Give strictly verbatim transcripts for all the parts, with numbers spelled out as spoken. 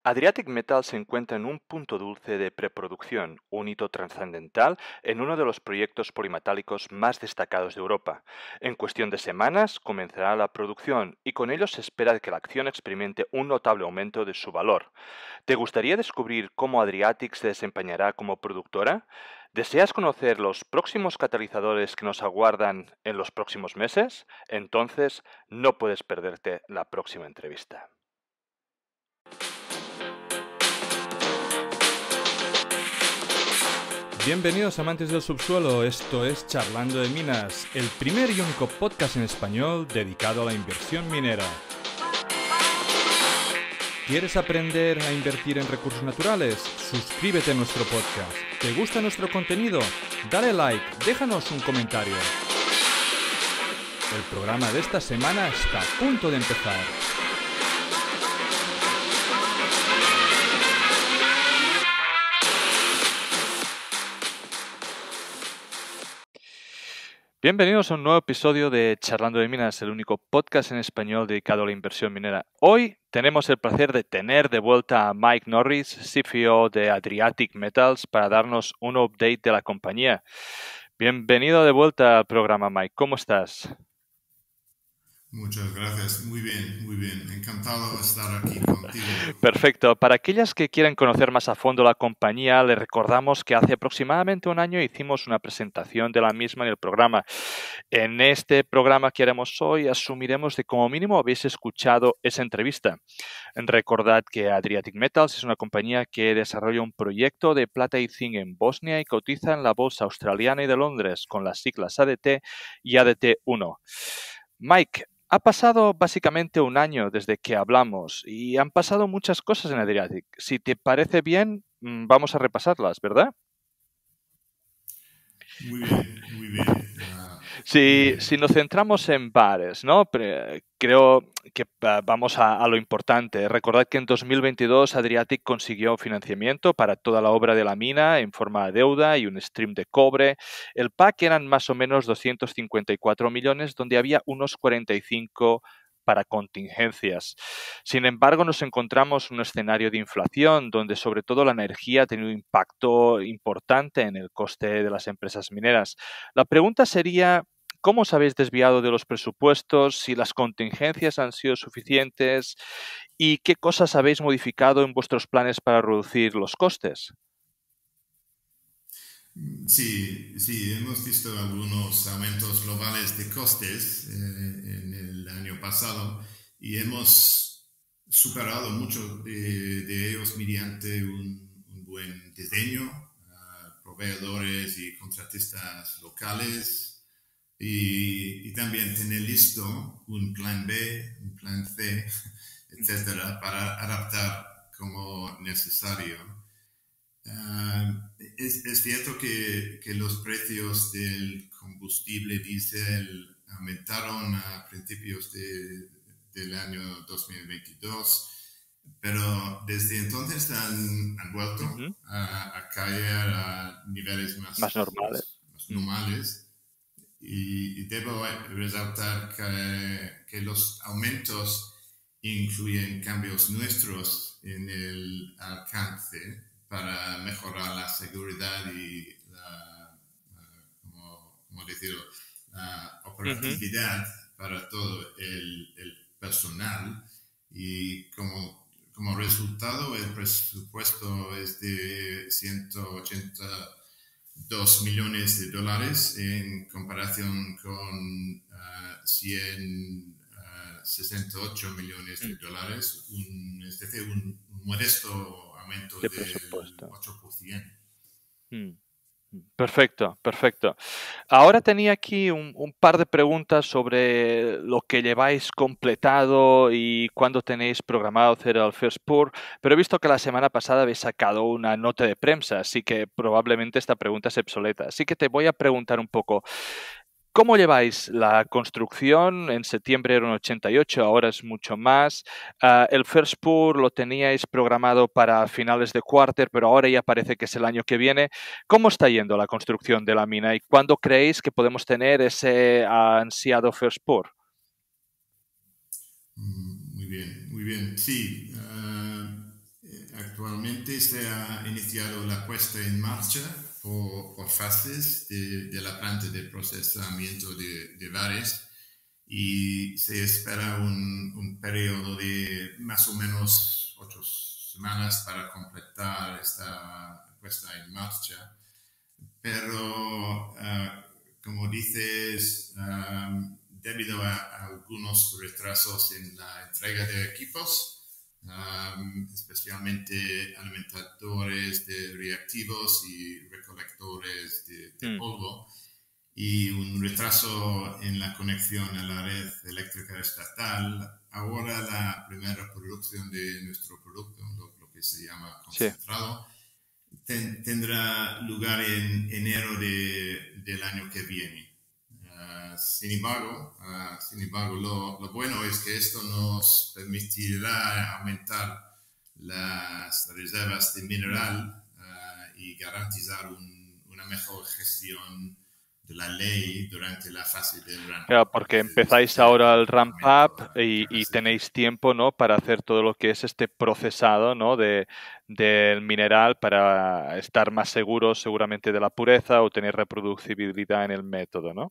Adriatic Metals se encuentra en un punto dulce de preproducción, un hito trascendental en uno de los proyectos polimetálicos más destacados de Europa. En cuestión de semanas comenzará la producción y con ello se espera que la acción experimente un notable aumento de su valor. ¿Te gustaría descubrir cómo Adriatic se desempeñará como productora? ¿Deseas conocer los próximos catalizadores que nos aguardan en los próximos meses? Entonces, no puedes perderte la próxima entrevista. Bienvenidos amantes del subsuelo, esto es Charlando de Minas, el primer y único podcast en español dedicado a la inversión minera. ¿Quieres aprender a invertir en recursos naturales? Suscríbete a nuestro podcast. ¿Te gusta nuestro contenido? Dale like, déjanos un comentario. El programa de esta semana está a punto de empezar. Bienvenidos a un nuevo episodio de Charlando de Minas, el único podcast en español dedicado a la inversión minera. Hoy tenemos el placer de tener de vuelta a Mike Norris, C F O de Adriatic Metals, para darnos un update de la compañía. Bienvenido de vuelta al programa, Mike. ¿Cómo estás? Muchas gracias. Muy bien, muy bien. Encantado de estar aquí contigo. Perfecto. Para aquellas que quieran conocer más a fondo la compañía, les recordamos que hace aproximadamente un año hicimos una presentación de la misma en el programa. En este programa que haremos hoy, asumiremos de como mínimo habéis escuchado esa entrevista. Recordad que Adriatic Metals es una compañía que desarrolla un proyecto de plata y zinc en Bosnia y cotiza en la bolsa australiana y de Londres con las siglas A D T y A D T uno. Mike, ha pasado básicamente un año desde que hablamos y han pasado muchas cosas en Adriatic. Si te parece bien, vamos a repasarlas, ¿verdad? Muy bien, muy bien. Uh, si, muy bien. si nos centramos en bares, ¿no? Pre- creo que uh, vamos a, a lo importante. Recordad que en dos mil veintidós Adriatic consiguió financiamiento para toda la obra de la mina en forma de deuda y un stream de cobre. El pack eran más o menos doscientos cincuenta y cuatro millones, donde había unos cuarenta y cinco para contingencias. Sin embargo, nos encontramos en un escenario de inflación donde sobre todo la energía ha tenido un impacto importante en el coste de las empresas mineras. La pregunta sería, ¿cómo os habéis desviado de los presupuestos? ¿Si las contingencias han sido suficientes? ¿Y qué cosas habéis modificado en vuestros planes para reducir los costes? Sí, sí, hemos visto algunos aumentos globales de costes eh, en el año pasado y hemos superado muchos de, de ellos mediante un, un buen diseño, uh, proveedores y contratistas locales y, y también tener listo un plan B, un plan C, etcétera, para adaptar como necesario. Uh, es, es cierto que, que los precios del combustible diésel aumentaron a principios de, del año dos mil veintidós, pero desde entonces han, han vuelto Uh-huh. a, a caer a niveles más, Más normales. más, más normales. Y, y debo resaltar que, que los aumentos incluyen cambios nuestros en el alcance para mejorar la seguridad y la, como, como decirlo, la operatividad uh-huh. para todo el, el personal. Y como, como resultado, el presupuesto es de ciento ochenta dos millones de dólares en comparación con uh, ciento sesenta y ocho millones de dólares, un, es decir, un modesto aumento de del presupuesto. ocho por ciento. Mm. Perfecto, perfecto. Ahora tenía aquí un, un par de preguntas sobre lo que lleváis completado y cuándo tenéis programado hacer el First Pour, pero he visto que la semana pasada habéis sacado una nota de prensa, así que probablemente esta pregunta es obsoleta. Así que te voy a preguntar un poco, ¿cómo lleváis la construcción? En septiembre eran ochenta y ocho, ahora es mucho más. Uh, el First Pour lo teníais programado para finales de quarter, pero ahora ya parece que es el año que viene. ¿Cómo está yendo la construcción de la mina y cuándo creéis que podemos tener ese ansiado First Pour? Muy bien, muy bien. Sí, uh, actualmente se ha iniciado la puesta en marcha por, por fases de, de la planta de procesamiento de, de Vares y se espera un, un periodo de más o menos ocho semanas para completar esta puesta en marcha. Pero, uh, como dices, um, debido a, a algunos retrasos en la entrega de equipos, Um, especialmente alimentadores de reactivos y recolectores de, de Mm. polvo, y un retraso en la conexión a la red eléctrica estatal. Ahora la primera producción de nuestro producto, lo, lo que se llama Sí. concentrado, ten, tendrá lugar en enero de, del año que viene. Uh, sin embargo, uh, sin embargo lo, lo bueno es que esto nos permitirá aumentar las reservas de mineral uh, y garantizar un, una mejor gestión de la ley durante la fase del ramp Claro, up. porque Entonces, empezáis este ahora el ramp incremento up de y, y capacidad. tenéis tiempo, ¿no?, para hacer todo lo que es este procesado, ¿no?, de, del mineral para estar más seguros seguramente de la pureza o tener reproducibilidad en el método, ¿no?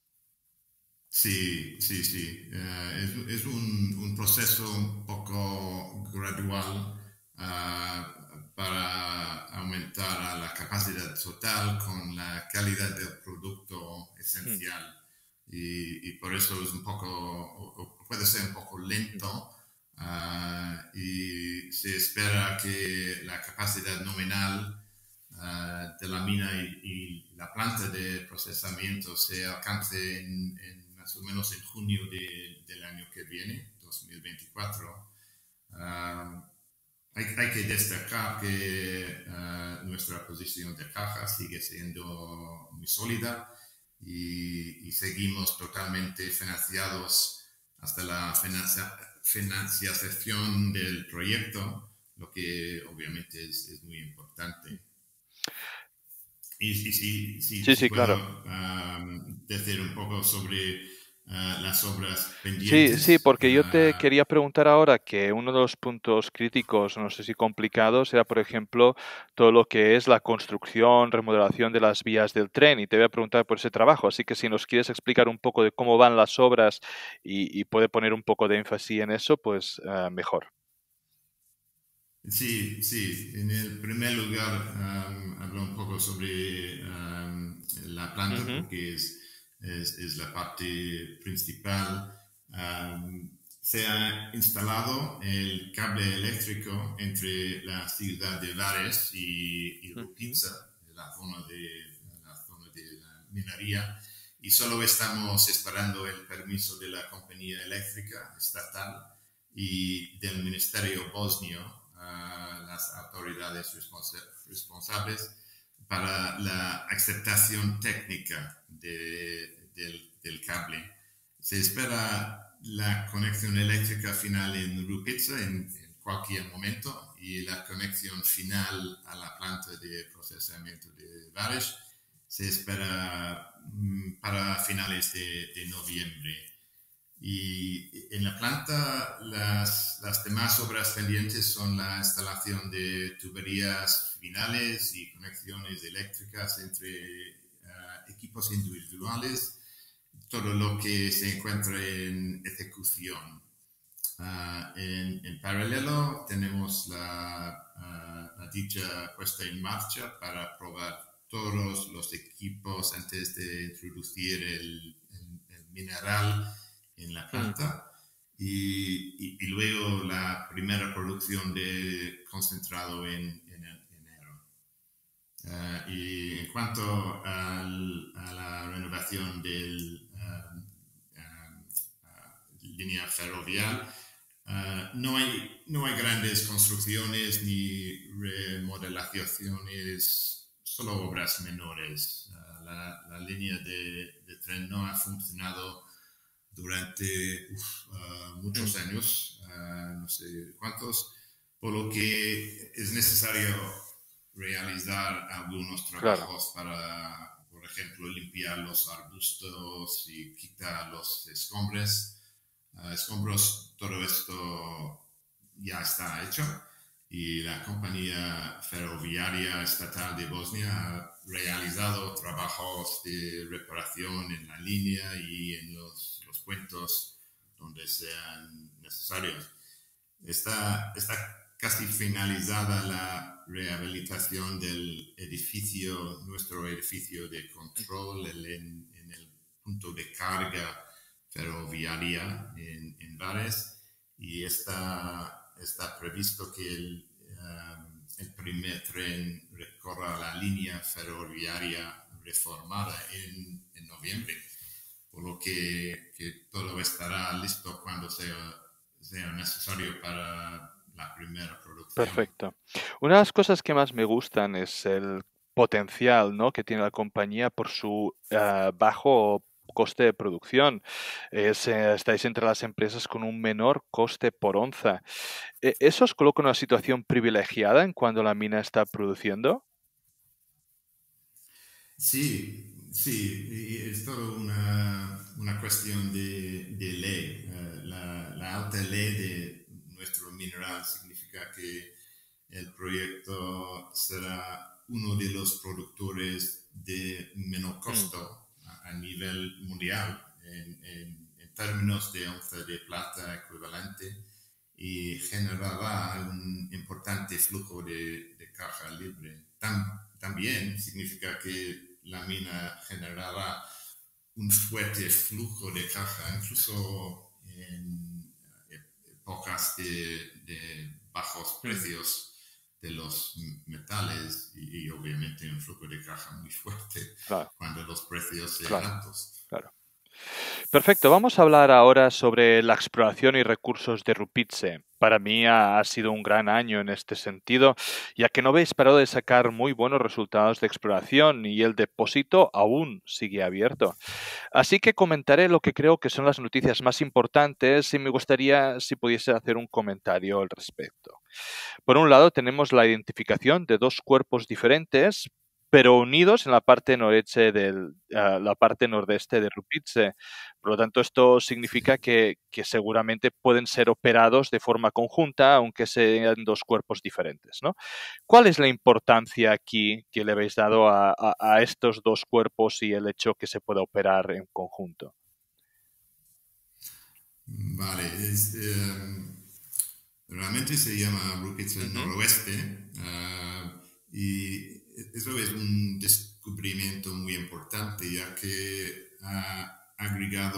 Sí, sí, sí. Uh, es es un, un, proceso un poco gradual uh, para aumentar la capacidad total con la calidad del producto Mm. esencial. Y, y por eso es un poco, o puede ser un poco lento, uh, y se espera que la capacidad nominal uh, de la mina y, y la planta de procesamiento se alcance en, en más o menos en junio de, del año que viene, dos mil veinticuatro. Uh, hay, hay que destacar que uh, nuestra posición de caja sigue siendo muy sólida y, y seguimos totalmente financiados hasta la financia, financiación del proyecto, lo que obviamente es, es muy importante. Y, y si, si, Sí, si sí, claro. puedo um, decir un poco sobre uh, las obras Sí, sí, pendientes. porque yo te Uh, quería preguntar ahora que uno de los puntos críticos, no sé si complicados, era, por ejemplo, todo lo que es la construcción, remodelación de las vías del tren, y te voy a preguntar por ese trabajo. Así que si nos quieres explicar un poco de cómo van las obras y, y puede poner un poco de énfasis en eso, pues uh, mejor. sí, sí. En el primer lugar, um, hablo un poco sobre um, la planta Ujú, porque es, es, es la parte principal. Um, se ha instalado el cable eléctrico entre la ciudad de Vares y, y ujú, Rupica, la zona de la zona de la minería, y solo estamos esperando el permiso de la compañía eléctrica estatal y del Ministerio Bosnio, uh, las autoridades responsa responsables, para la aceptación técnica de, del, del cable. Se espera la conexión eléctrica final en Rupica en, en cualquier momento y la conexión final a la planta de procesamiento de Vares se espera mm, para finales de, de noviembre. Y en la planta las, las demás obras pendientes son la instalación de tuberías finales y conexiones eléctricas entre uh, equipos individuales, todo lo que se encuentra en ejecución. Uh, en, en paralelo tenemos la, uh, la dicha puesta en marcha para probar todos los equipos antes de introducir el, el, el mineral en la mm, planta y, y, y, luego la primera producción de concentrado en, en enero. Uh, y en cuanto al, a la renovación de uh, uh, uh, línea ferroviaria, Uh, no, hay, no hay grandes construcciones ni remodelaciones, solo obras menores. Uh, la, la, línea de, de, tren no ha funcionado durante uf, uh, muchos mm. años, uh, no sé cuántos, por lo que es necesario realizar algunos Claro. trabajos para, por ejemplo, limpiar los arbustos y quitar los escombros. Uh, escombros, todo esto ya está hecho y la compañía ferroviaria estatal de Bosnia ha realizado trabajos de reparación en la línea y en los, los puentes donde sean necesarios. Está, está casi finalizada la rehabilitación del edificio, nuestro edificio de control en, en el punto de carga ferroviaria en, en Vares, y está, está previsto que el, um, el primer tren recorra la línea ferroviaria reformada en, en noviembre, por lo que, que todo estará listo cuando sea, sea necesario para la primera producción. Perfecto. Una de las cosas que más me gustan es el potencial, ¿no?, que tiene la compañía por su eh, bajo coste de producción. Es, eh, estáis entre las empresas con un menor coste por onza. Eh, ¿Eso os coloca en una situación privilegiada en cuando la mina está produciendo? Sí, sí, y es todo una, una cuestión de, de ley. Uh, la, la alta ley de nuestro mineral significa que el proyecto será uno de los productores de menor Mm, costo a, a nivel mundial en, en, en términos de onza de plata equivalente, y generará un importante flujo de, de caja libre. Tam, también significa que la mina generará un fuerte flujo de caja, incluso en épocas de, de bajos mm, precios de los metales, y, y obviamente un flujo de caja muy fuerte claro, cuando los precios sean claro, altos. claro. Perfecto, vamos a hablar ahora sobre la exploración y recursos de Rupice. Para mí ha, ha sido un gran año en este sentido, ya que no habéis parado de sacar muy buenos resultados de exploración y el depósito aún sigue abierto. Así que comentaré lo que creo que son las noticias más importantes y me gustaría si pudiese hacer un comentario al respecto. Por un lado, tenemos la identificación de dos cuerpos diferentes, pero unidos en la parte noreste del, uh, la parte nordeste de Rupice. Por lo tanto, esto significa Sí. que, que, seguramente pueden ser operados de forma conjunta, aunque sean dos cuerpos diferentes, ¿no? ¿Cuál es la importancia aquí que le habéis dado a, a, a estos dos cuerpos y el hecho que se pueda operar en conjunto? Vale, es, eh, realmente se llama Rupice Uh -huh. Noroeste, uh, y eso es un descubrimiento muy importante, ya que ha agregado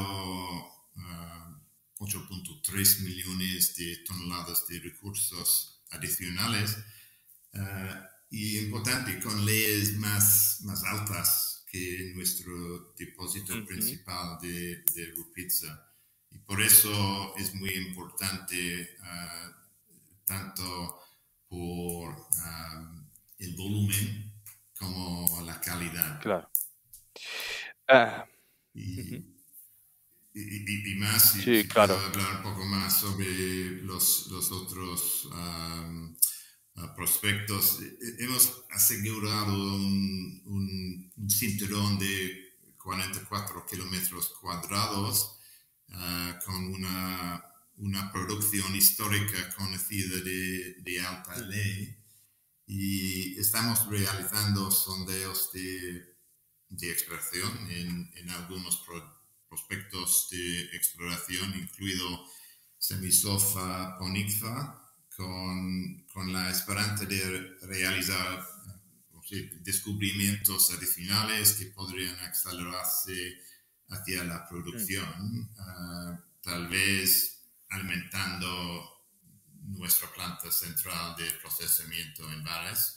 uh, ocho punto tres millones de toneladas de recursos adicionales, uh, y importante, con leyes más, más altas que nuestro depósito Uh -huh. principal de, de Rupice. Y por eso es muy importante, uh, tanto por um, el volumen como la calidad. Claro. Uh, uh -huh. Y, y, y, más, si, Sí, si, puedo claro. hablar un poco más sobre los, los otros um, uh, prospectos. Hemos asegurado un, un, un cinturón de cuarenta y cuatro kilómetros cuadrados, uh, con una, una producción histórica conocida de, de alta ley, y estamos realizando sondeos de, de extracción en, en algunos pro, prospectos de exploración, incluido Semisofa Ponikva, con, con la esperanza de realizar descubrimientos adicionales que podrían acelerarse hacia la Mm. producción, uh, tal vez alimentando nuestra planta central de procesamiento en Vares.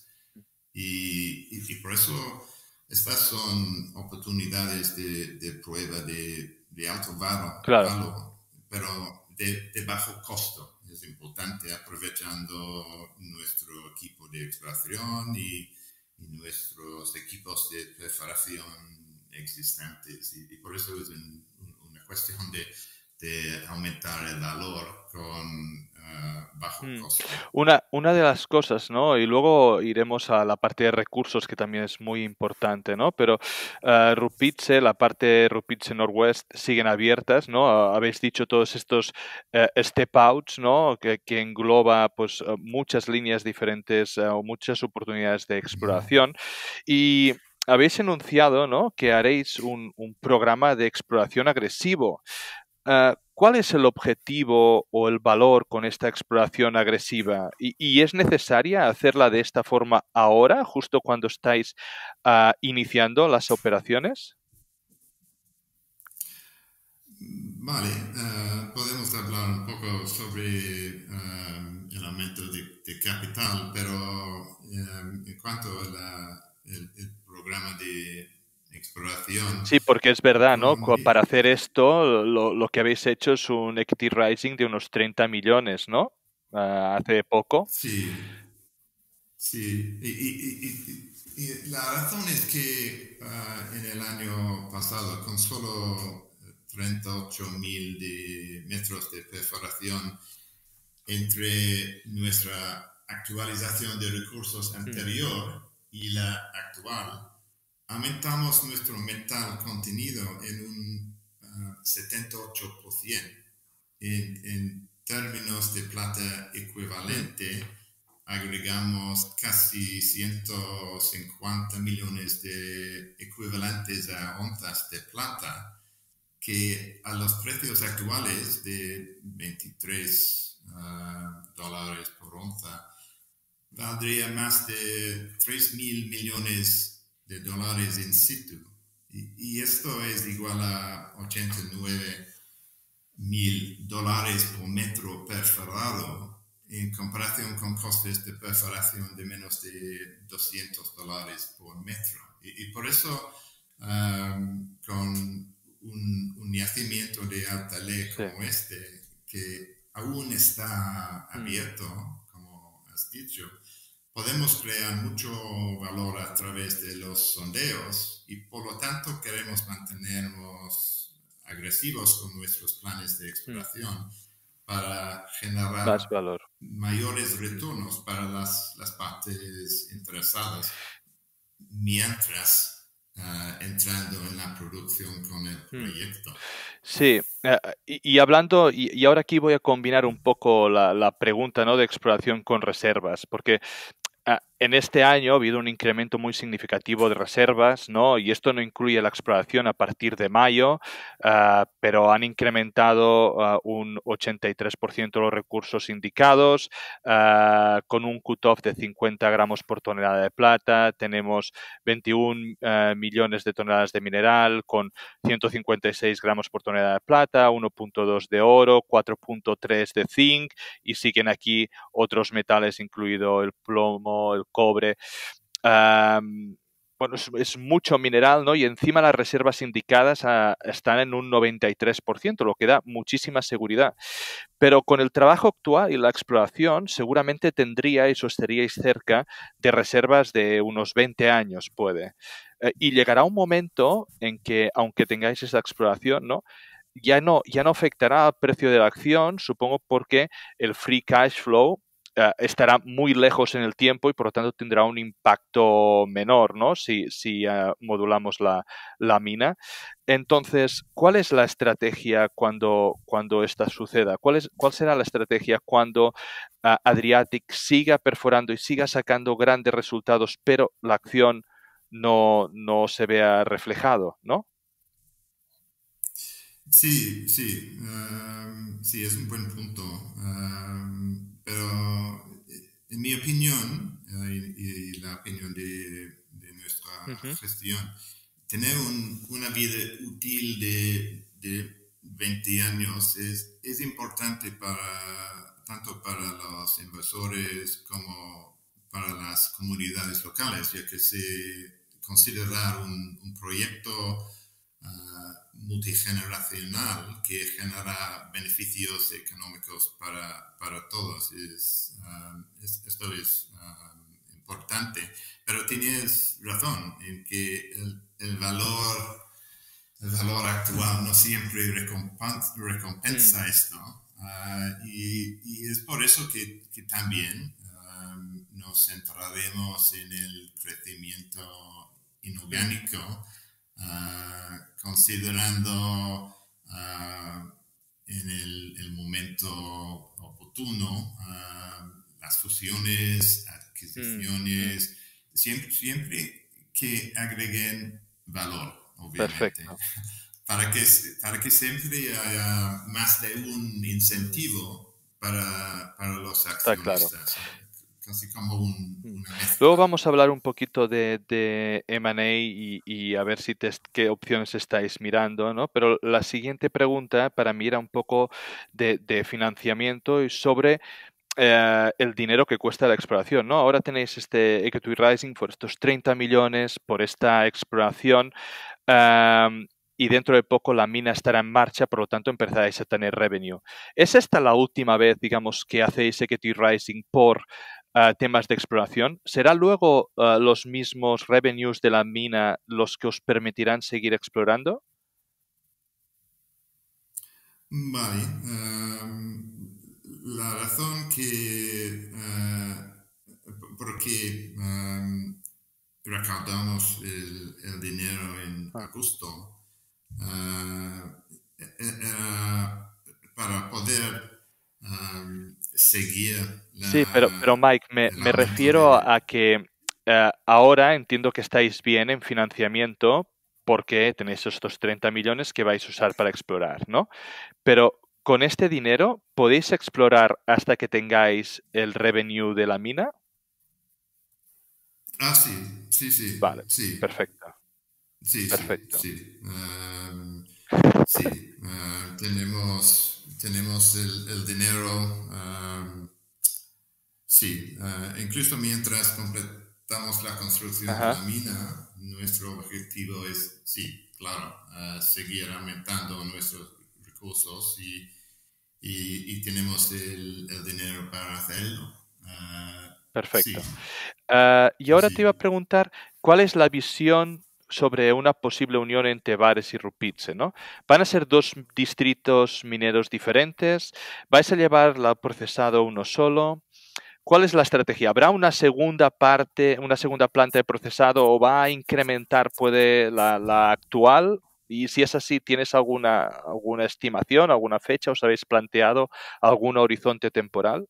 Y, y, y por eso estas son oportunidades de, de prueba de, de alto valor, Claro. valor pero de, de bajo costo. Es importante, aprovechando nuestro equipo de exploración y, y nuestros equipos de perforación existentes. Y, y por eso es un, una cuestión de de aumentar el valor con uh, bajo Mm. costo. Una, una de las cosas, ¿no? Y luego iremos a la parte de recursos, que también es muy importante, ¿no? Pero uh, Rupice, la parte de Rupice Northwest siguen abiertas, ¿no? Uh, habéis dicho todos estos uh, step outs, ¿no? Que, que engloba pues uh, muchas líneas diferentes o uh, muchas oportunidades de exploración. Y habéis enunciado, ¿no? Que haréis un, un programa de exploración agresivo. Uh, ¿Cuál es el objetivo o el valor con esta exploración agresiva? ¿Y, y es necesaria hacerla de esta forma ahora, justo cuando estáis uh, iniciando las operaciones? Vale, uh, podemos hablar un poco sobre uh, el aumento de, de capital, pero um, en cuanto al programa de exploración, Sí, porque es verdad, ¿no? con, Para hacer esto, lo, lo que habéis hecho es un equity rising de unos treinta millones, ¿no? Uh, hace poco. sí, sí, y, y, y, y la razón es que uh, en el año pasado, con solo treinta y ocho mil de metros de perforación entre nuestra actualización de recursos anterior mm. y la actual, aumentamos nuestro metal contenido en un uh, setenta y ocho por ciento. En, en términos de plata equivalente, mm. agregamos casi ciento cincuenta millones de equivalentes a onzas de plata, que a los precios actuales de veintitrés uh, dólares por onza, valdría más de tres mil millones de dólares in situ. Y, y esto es igual a ochenta y nueve mil dólares por metro perforado en comparación con costes de perforación de menos de doscientos dólares por metro. Y, y por eso, um, con un, un yacimiento de alta ley como sí. este, que aún está abierto, mm. como has dicho, podemos crear mucho valor a través de los sondeos y por lo tanto queremos mantenernos agresivos con nuestros planes de exploración mm. para generar más valor, mayores retornos para las, las partes interesadas mientras Uh, entrando en la producción con el proyecto. Sí, uh, y, y hablando, y, y ahora aquí voy a combinar un poco la, la pregunta, ¿no?, de exploración con reservas, porque uh, en este año ha habido un incremento muy significativo de reservas, ¿no? Y esto no incluye la exploración a partir de mayo, uh, pero han incrementado uh, un ochenta y tres por ciento los recursos indicados, uh, con un cutoff de cincuenta gramos por tonelada de plata. Tenemos veintiún uh, millones de toneladas de mineral, con ciento cincuenta y seis gramos por tonelada de plata, uno punto dos de oro, cuatro punto tres de zinc, y siguen aquí otros metales, incluido el plomo, el cobre. Um, bueno, es, es mucho mineral, ¿no? Y encima las reservas indicadas uh, están en un noventa y tres por ciento, lo que da muchísima seguridad. Pero con el trabajo actual y la exploración, seguramente tendríais o estaríais cerca de reservas de unos veinte años, puede. Eh, y llegará un momento en que, aunque tengáis esa exploración, ¿no?, ya no, ya no afectará al precio de la acción, supongo, porque el free cash flow Uh, estará muy lejos en el tiempo y por lo tanto tendrá un impacto menor, ¿no?, si, si uh, modulamos la, la mina. Entonces, ¿cuál es la estrategia cuando, cuando esta suceda? ¿Cuál, es, ¿Cuál será la estrategia cuando uh, Adriatic siga perforando y siga sacando grandes resultados, pero la acción no, no se vea reflejado, ¿no? Sí, sí, um, sí, es un buen punto. Um, pero en mi opinión, uh, y, y la opinión de, de nuestra uh-huh. gestión, tener un, una vida útil de, de veinte años es, es importante para, tanto para los inversores como para las comunidades locales, ya que se considera un, un proyecto Uh, multigeneracional que genera beneficios económicos para, para todos. Es, uh, es, esto es uh, importante. Pero tienes razón en que el, el valor el valor actual no siempre recompensa, Mm, recompensa esto. Uh, y, y, es por eso que, que también um, nos centraremos en el crecimiento mm, inorgánico, uh, considerando uh, en el, el, momento oportuno uh, las fusiones, mm, mm. adquisiciones, siempre, siempre que agreguen valor, obviamente, Perfecto. para que, para que siempre haya más de un Mm, incentivo para, para los está claro. accionistas, casi como un, Mm. una Luego mezcla. vamos a hablar un poquito de, de M and A y, y a ver si te- qué opciones estáis mirando, ¿no? Pero la siguiente pregunta para mí era un poco de, de financiamiento y sobre eh, el dinero que cuesta la exploración, ¿no? Ahora tenéis este Equity Rising por estos treinta millones por esta exploración. am, y dentro de poco la mina estará en marcha, por lo tanto empezaréis a tener revenue. ¿Es esta la última vez, digamos, que hacéis Equity Rising por uh, temas de exploración? ¿Será luego uh, los mismos revenues de la mina los que os permitirán seguir explorando? Vale. Um, la razón que uh, por qué um, recaudamos el, el, dinero en Ah. agosto uh, era para poder um, seguir Sí, pero, pero la, Mike, me, el me aumento refiero de... a que eh, ahora entiendo que estáis bien en financiamiento porque tenéis estos treinta millones que vais a usar para explorar, ¿no? Pero con este dinero, ¿podéis explorar hasta que tengáis el revenue de la mina? Ah, sí, sí, sí, Vale, sí, perfecto, sí, sí, perfecto. sí. Um, sí, uh, tenemos, tenemos el, el dinero. Um, sí, uh, incluso mientras completamos la construcción de la Ajá, mina, nuestro objetivo es, sí, claro, uh, seguir aumentando nuestros recursos y, y, y tenemos el, el, dinero para hacerlo. Uh, sí, perfecto. Uh, y sí, ahora te iba a sí. preguntar, ¿cuál es la visión sobre una posible unión entre Vares y Rupice, ¿no? ¿Van a ser dos distritos mineros diferentes? ¿Vais a llevar el procesado uno solo? ¿Cuál es la estrategia? ¿Habrá una segunda parte, una segunda planta de procesado o va a incrementar puede la, la actual? Y si es así, ¿tienes alguna, alguna estimación, alguna fecha? ¿Os habéis planteado algún horizonte temporal?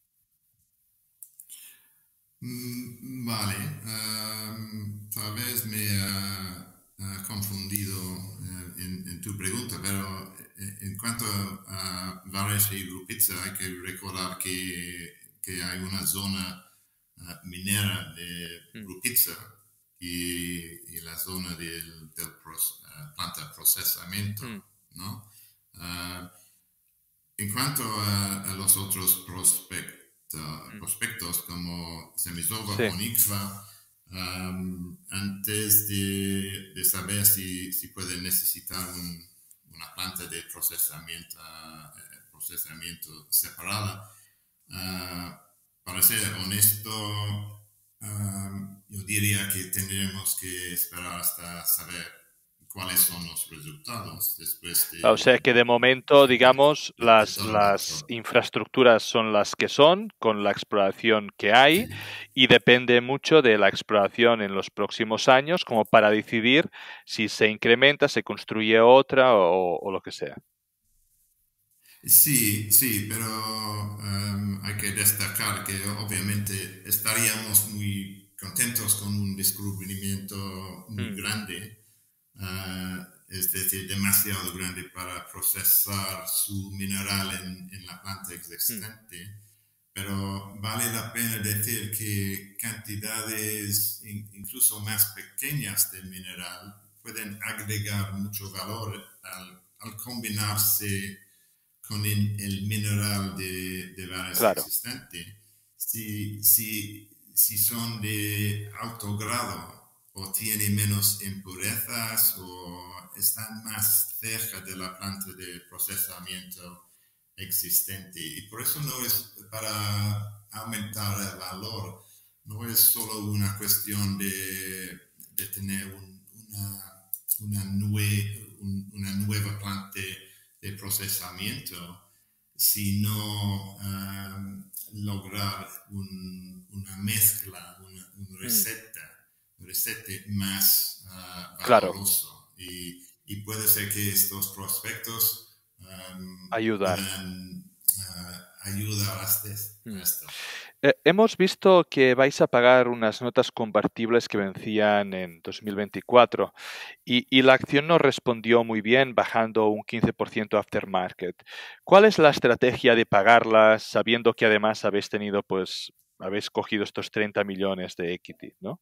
Mm, vale, um, tal vez me ha ha confundido uh, en, en, tu pregunta, pero en, en cuanto a Vares y Rupice hay que recordar que, que hay una zona uh, minera de Mm, Rupice y, y la zona del, del pros, uh, planta de procesamiento, mm, ¿no? Uh, en cuanto a, a los otros prospectos, mm. prospectos como Semisoba Sí, con Ixva, um, antes de, de, saber si, si puede necesitar un, una planta de procesamiento, uh, procesamiento separada, uh, para ser honesto, um, yo diría que tendremos que esperar hasta saber cuáles son los resultados después de, o sea que de momento, de, de, digamos, de, de las, todo el las proceso. infraestructuras son las que son, con la exploración que hay, Sí. y depende mucho de la exploración en los próximos años, como para decidir si se incrementa, se construye otra o, o lo que sea. Sí, sí, pero um, hay que destacar que obviamente estaríamos muy contentos con un descubrimiento muy Mm, grande, uh, es decir, demasiado grande para procesar su mineral en, en la planta mm, existente, pero vale la pena decir que cantidades in, incluso más pequeñas de mineral pueden agregar mucho valor al, al combinarse con el, el mineral de, de Vares claro, existente. Si, si, si son de alto grado o tienen menos impurezas o están más cerca de la planta de procesamiento existente. Y por eso no es para aumentar el valor, no es solo una cuestión de, de tener un, una, una nube, un, una nueva planta de procesamiento, sino um, lograr un, una mezcla, una, una receta, mm. una receta más uh, claro. valorosa. Y, y puede ser que estos prospectos um, ayudar. puedan uh, ayudar a, este, a esto. Eh, hemos visto que vais a pagar unas notas convertibles que vencían en dos mil veinticuatro y, y la acción no respondió muy bien, bajando un quince por ciento aftermarket. ¿Cuál es la estrategia de pagarlas, sabiendo que además habéis tenido, pues, habéis cogido estos treinta millones de equity, ¿no?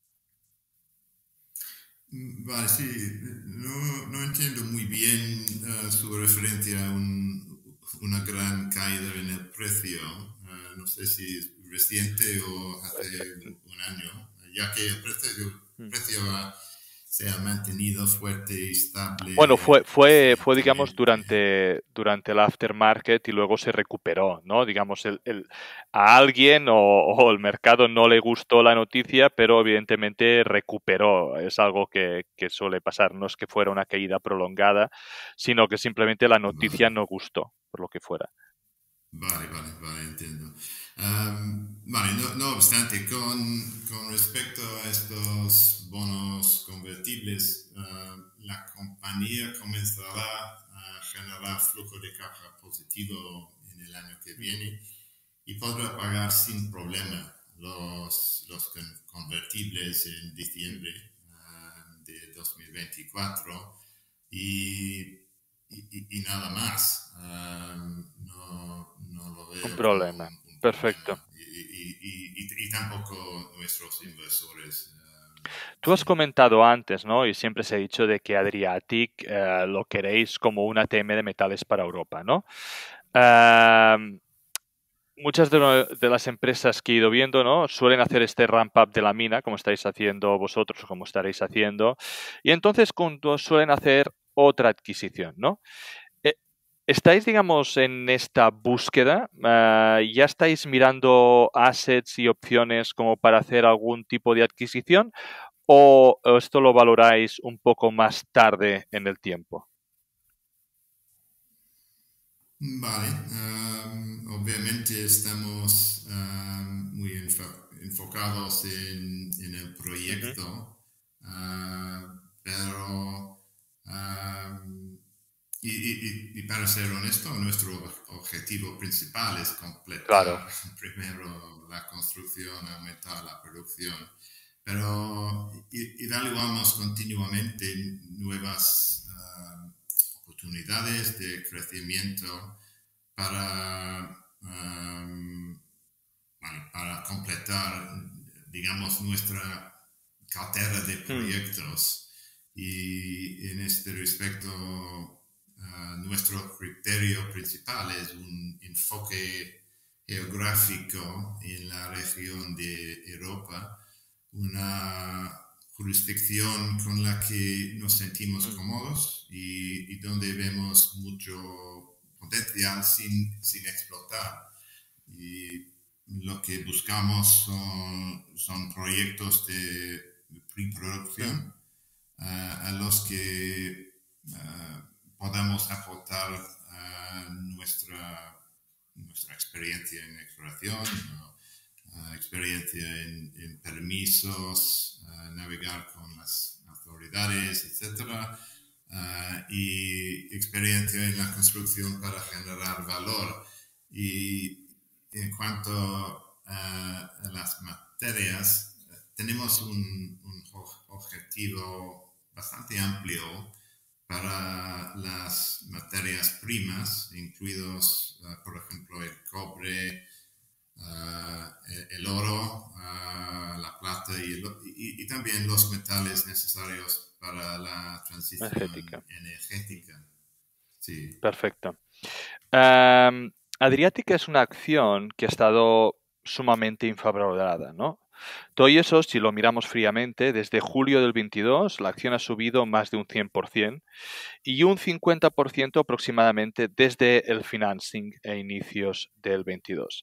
Vale, sí, no, no entiendo muy bien uh, su referencia a un, una gran caída en el precio. Uh, no sé si es reciente o hace un año, ya que el precio, el precio ha, se ha mantenido fuerte y estable. Bueno, fue, fue, fue digamos, recientemente. durante, durante el aftermarket y luego se recuperó, ¿no? Digamos, el, el, a alguien o, o el mercado no le gustó la noticia, pero evidentemente recuperó. Es algo que, que suele pasar. No es que fuera una caída prolongada, sino que simplemente la noticia Vale. no gustó, por lo que fuera. Vale, vale, vale, entiendo. Um, vale, no, no obstante, con, con respecto a estos bonos convertibles, uh, la compañía comenzará a generar flujo de caja positivo en el año que viene y podrá pagar sin problema los, los convertibles en diciembre uh, de dos mil veinticuatro y Y, y, nada más. Um, no, no lo veo Un problema. como un, un Perfecto. problema. Y, y, y, tampoco nuestros inversores. Um, Tú has comentado antes, ¿no? Y siempre se ha dicho de que Adriatic eh, lo queréis como una A T M de metales para Europa, ¿no? Uh, muchas de, lo, de las empresas que he ido viendo, ¿no? Suelen hacer este ramp up de la mina, como estáis haciendo vosotros o como estaréis haciendo, y entonces juntos suelen hacer otra adquisición, ¿no? Eh, ¿Estáis, digamos, en esta búsqueda? Uh, ¿Ya estáis mirando assets y opciones como para hacer algún tipo de adquisición? ¿O esto lo valoráis un poco más tarde en el tiempo? Vale, um, obviamente estamos um, muy enfo enfocados en, en, el proyecto, uh-huh. uh, pero um, y, y, y, para ser honesto, nuestro objetivo principal es completar claro. primero la construcción, aumentar la producción, pero evaluamos continuamente nuevas uh, oportunidades de crecimiento para, um, bueno, para completar, digamos, nuestra cartera de proyectos. Mm. Y en este respecto, uh, nuestro criterio principal es un enfoque geográfico en la región de Europa, una jurisdicción con la que nos sentimos mm. cómodos y, y donde vemos mucho potencial sin, sin explotar. Y lo que buscamos son, son proyectos de preproducción uh, a los que uh, podamos aportar uh, nuestra, nuestra experiencia en exploración, uh, experiencia en, en permisos, uh, navegar con las autoridades, etcétera. Uh, y experiencia en la construcción para generar valor. Y en cuanto a, a las materias, tenemos un, un objetivo bastante amplio para las materias primas, incluidos, uh, por ejemplo, el cobre, uh, el, el oro, uh, la plata y, el, y, y también los metales necesarios para la transición energética. energética. Sí. Perfecto. Um, Adriática es una acción que ha estado sumamente infravalorada, ¿no? Todo eso, si lo miramos fríamente, desde julio del veintidós la acción ha subido más de un cien por ciento y un cincuenta por ciento aproximadamente desde el financing a inicios del veintidós.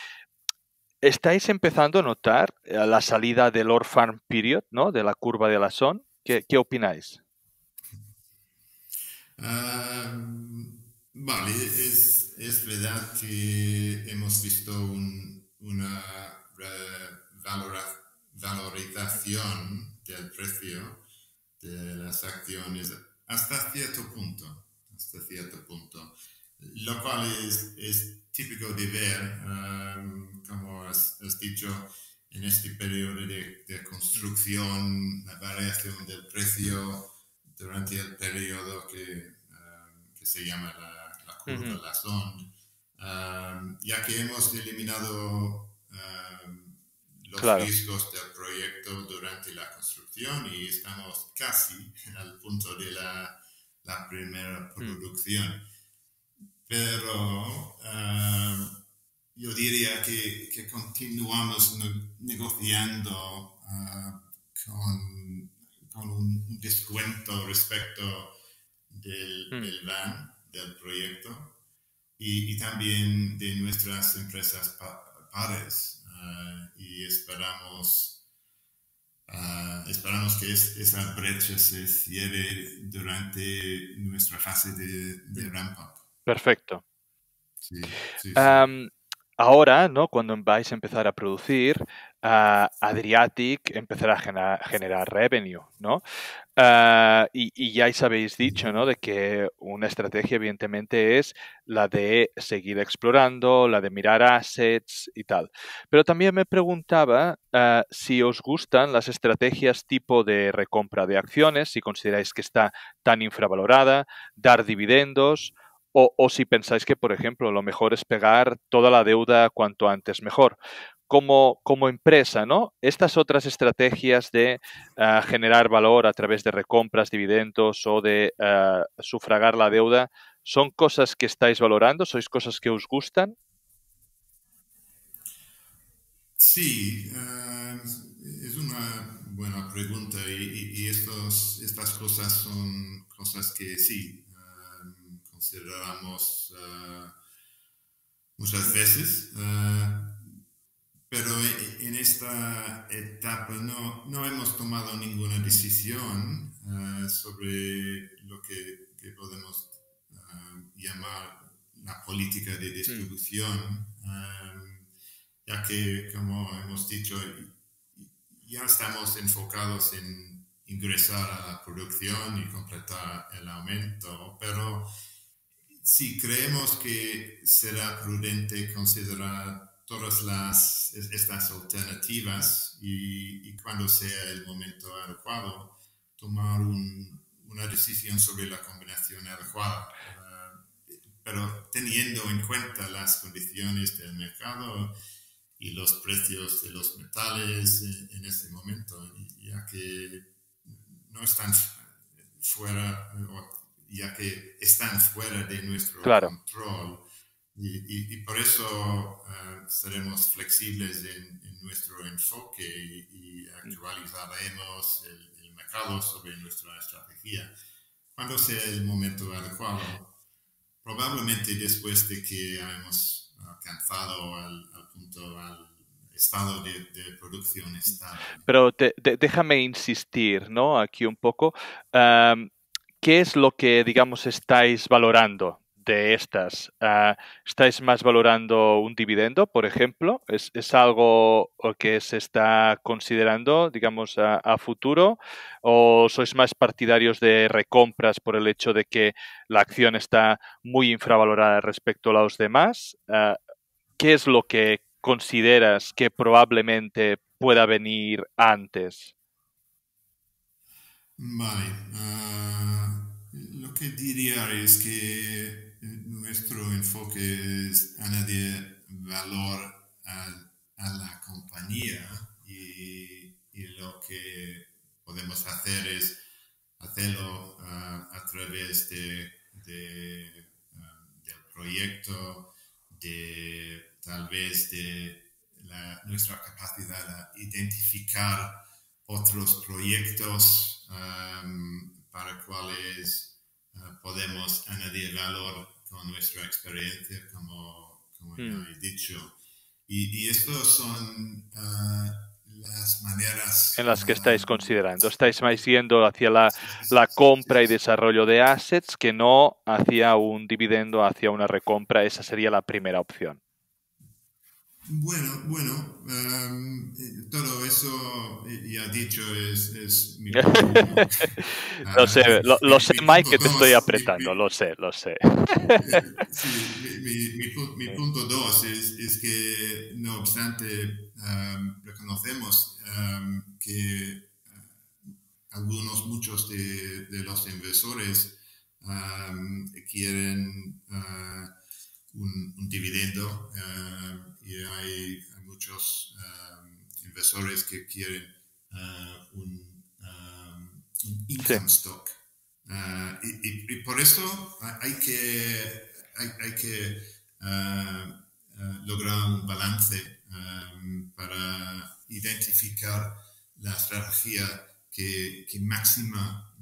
¿Estáis empezando a notar la salida del Orphan Period, ¿no? De la curva de la S O N? ¿Qué, qué opináis? Ah, vale, es, es verdad que hemos visto un- una re- valora- valorización del precio de las acciones hasta cierto punto, hasta cierto punto, lo cual es, es típico de ver, um, como has, has dicho, en este periodo de, de construcción, la variación del precio durante el periodo que, um, que se llama la, la curva Ujú. Lassonde, um, ya que hemos eliminado um, los Claro. riesgos del proyecto durante la construcción y estamos casi al punto de la, la primera Mm. producción. Pero uh, yo diría que, que continuamos ne- negociando uh, con, con, un descuento respecto del, Mm. del V A N, del proyecto, y, y también de nuestras empresas pa pares. Uh, y esperamos, uh, esperamos que es, esa brecha se cierre durante nuestra fase de, de Mm. ramp-up. Perfecto. Sí, sí, sí. Am, ahora, ¿no? Cuando vais a empezar a producir, ah, Adriatic empezará a gena- generar revenue, ¿no? Ah, y, y ya os habéis dicho, ¿no? De que una estrategia, evidentemente, es la de seguir explorando, la de mirar assets y tal. Pero también me preguntaba ah, si os gustan las estrategias tipo de recompra de acciones, si consideráis que está tan infravalorada, dar dividendos, o, o si pensáis que, por ejemplo, lo mejor es pegar toda la deuda cuanto antes mejor. Como, como empresa, ¿no? Estas otras estrategias de uh, generar valor a través de recompras, dividendos o de uh, sufragar la deuda, ¿son cosas que estáis valorando? ¿Sois cosas que os gustan? Sí, uh, es una buena pregunta y, y, y estos, estas cosas son cosas que sí uh, consideramos uh, muchas veces, uh, pero en esta etapa no, no hemos tomado ninguna Mm. decisión uh, sobre lo que, que podemos uh, llamar la política de Mm. distribución. Um, ya que, como hemos dicho, ya estamos enfocados en ingresar a la producción y completar el aumento, pero sí creemos que será prudente considerar todas las, estas alternativas y, y cuando sea el momento adecuado, tomar un, una decisión sobre la combinación adecuada. Uh, pero teniendo en cuenta las condiciones del mercado y los precios de los metales en, en este momento, ya que no están fuera, ya que están fuera de nuestro Claro, control. Y, y, y por eso uh, seremos flexibles en, en nuestro enfoque y, y mm, actualizaremos el, el mercado sobre nuestra estrategia cuando sea el momento adecuado. Probablemente después de que hayamos alcanzado al, al punto, al estado de, de producción mm. estable. Pero te- te- déjame insistir, ¿no? Aquí un poco. Um, ¿qué es lo que, digamos, estáis valorando de estas? Uh, ¿estáis más valorando un dividendo, por ejemplo? ¿Es, es algo que se está considerando, digamos, a, a futuro? ¿O sois más partidarios de recompras por el hecho de que la acción está muy infravalorada respecto a los demás? Uh, ¿qué es lo que consideras que probablemente pueda venir antes? Vale. Uh, lo que diría es que nuestro enfoque es añadir valor a, a la compañía y, y, lo que podemos hacer es hacerlo uh, a través de, de, uh, del proyecto, de tal vez de la, nuestra capacidad de identificar otros proyectos um, para cuales uh, podemos añadir valor con nuestra experiencia, como, como ya Mm, he dicho. Y, y estos son uh, las maneras estás en las que considerando. estáis considerando. Estáis más yendo hacia la, la compra y desarrollo de assets que no hacia un dividendo, hacia una recompra. Esa sería la primera opción. Bueno, bueno, um, todo eso ya dicho es, es mi Lo uh, sé, lo, lo mi, sé, mi Mike, punto que te estoy dos, mi, apretando, mi- lo sé, lo sé. eh, sí, mi, mi- mi pu- mi punto dos es, es que, no obstante, um, reconocemos um, que uh, algunos, muchos de, de los inversores um, quieren uh, un, un dividendo uh, y hay, hay muchos um, inversores que quieren uh, un, um, un Sí, income stock. Uh, y, y- y por eso hay que, hay, hay que uh, uh, lograr un balance um, para identificar la estrategia que, que máxima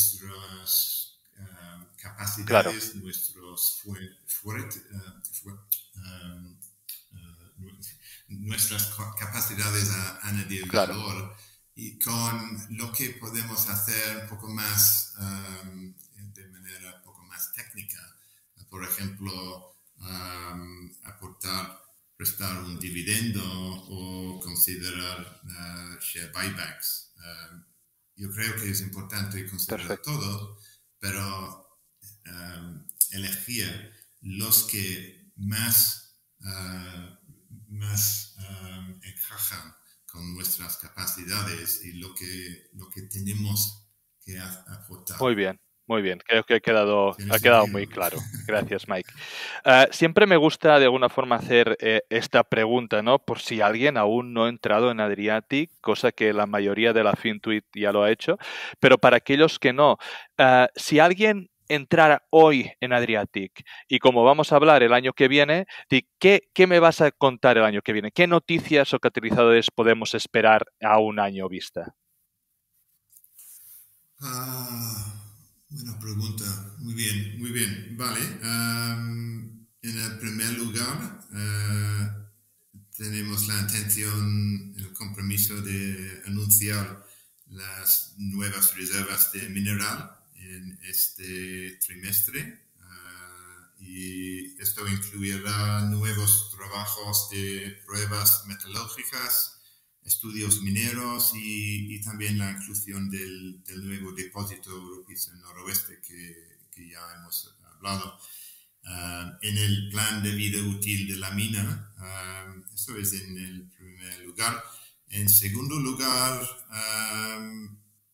nuestras um, claro, capacidades, nuestros fue- fuerte, uh, fue- um, uh, nu- nuestras co- capacidades a añadir claro, valor y con lo que podemos hacer un poco más, um, de manera un poco más técnica. Por ejemplo, um, aportar, prestar un dividendo o considerar uh, share buybacks. Um, yo creo que es importante considerar perfecto. todo, pero um, elegir los que más, uh, más um, encajan con nuestras capacidades y lo que, lo que tenemos que aportar. Muy bien, muy bien. Creo que ha quedado, ¿Tiene ha quedado sentido? muy claro. Gracias, Mike. Uh, siempre me gusta de alguna forma hacer eh, esta pregunta, ¿no? Por si alguien aún no ha entrado en Adriatic, cosa que la mayoría de la FinTuit ya lo ha hecho, pero para aquellos que no, uh, si alguien entrara hoy en Adriatic y como vamos a hablar el año que viene, ¿qué, ¿qué me vas a contar el año que viene? ¿Qué noticias o catalizadores podemos esperar a un año vista? Ah, buena pregunta. Muy bien, muy bien. Vale. Um, en el primer lugar, uh, tenemos la intención, el compromiso de anunciar las nuevas reservas de mineral en este trimestre. Uh, y esto incluirá nuevos trabajos de pruebas metalúrgicas, estudios mineros y, y también la inclusión del, del nuevo depósito Urupis en noroeste que, que ya hemos hablado. Uh, en el plan de vida útil de la mina, uh, eso es en el primer lugar. En segundo lugar, um,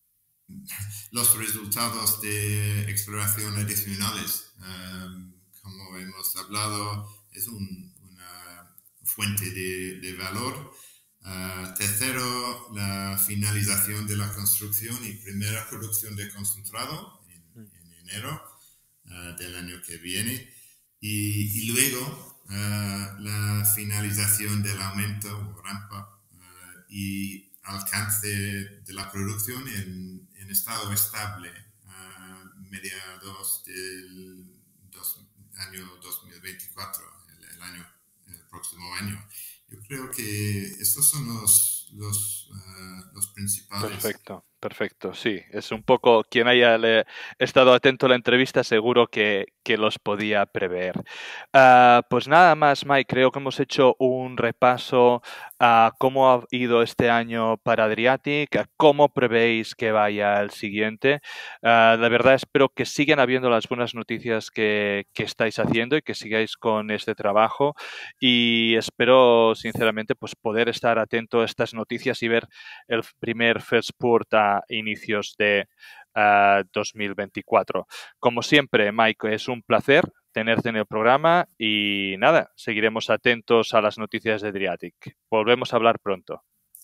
los resultados de exploración adicionales. Um, como hemos hablado, es un, una fuente de, de valor. Uh, tercero, la finalización de la construcción y primera producción de concentrado en, en enero uh, del año que viene. Y, y luego uh, la finalización del aumento o rampa uh, y alcance de la producción en, en estado estable a uh, mediados del dos, año dos mil veinticuatro, el, el, año, el próximo año. Yo creo que estos son los, los, uh, los principales. Perfecto, perfecto. Sí, es un poco, quien haya le, estado atento a la entrevista seguro que, que los podía prever. Uh, pues nada más, Mike, creo que hemos hecho un repaso a cómo ha ido este año para Adriatic, a cómo prevéis que vaya el siguiente. Uh, la verdad espero que sigan habiendo las buenas noticias que, que estáis haciendo y que sigáis con este trabajo y espero sinceramente pues poder estar atento a estas noticias y ver el primer First Spurt a inicios de uh, dos mil veinticuatro. Como siempre, Mike, es un placer tenerte en el programa y nada, seguiremos atentos a las noticias de Adriatic. Volvemos a hablar pronto.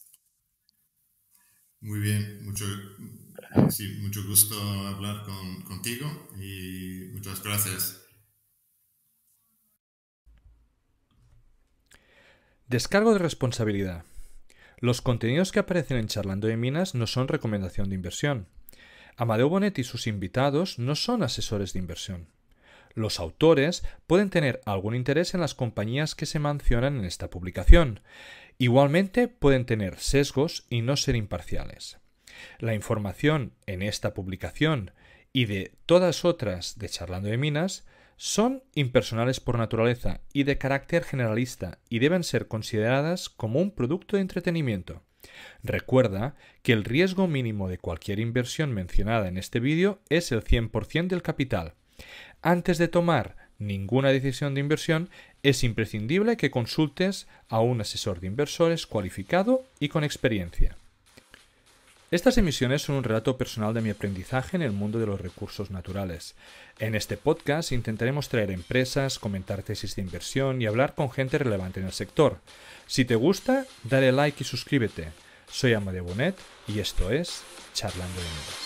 Muy bien, mucho, sí, mucho gusto hablar con, contigo y muchas gracias. Descargo de responsabilidad. Los contenidos que aparecen en Charlando de Minas no son recomendación de inversión. Amadeu Bonet y sus invitados no son asesores de inversión. Los autores pueden tener algún interés en las compañías que se mencionan en esta publicación Igualmente pueden tener sesgos y no ser imparciales. La información en esta publicación y de todas otras de Charlando de Minas son impersonales por naturaleza y de carácter generalista y deben ser consideradas como un producto de entretenimiento. Recuerda que el riesgo mínimo de cualquier inversión mencionada en este vídeo es el cien por ciento del capital. Antes de tomar ninguna decisión de inversión, es imprescindible que consultes a un asesor de inversores cualificado y con experiencia. Estas emisiones son un relato personal de mi aprendizaje en el mundo de los recursos naturales. En este podcast intentaremos traer empresas, comentar tesis de inversión y hablar con gente relevante en el sector. Si te gusta, dale like y suscríbete. Soy Amadeu Bonet y esto es Charlando de Minas.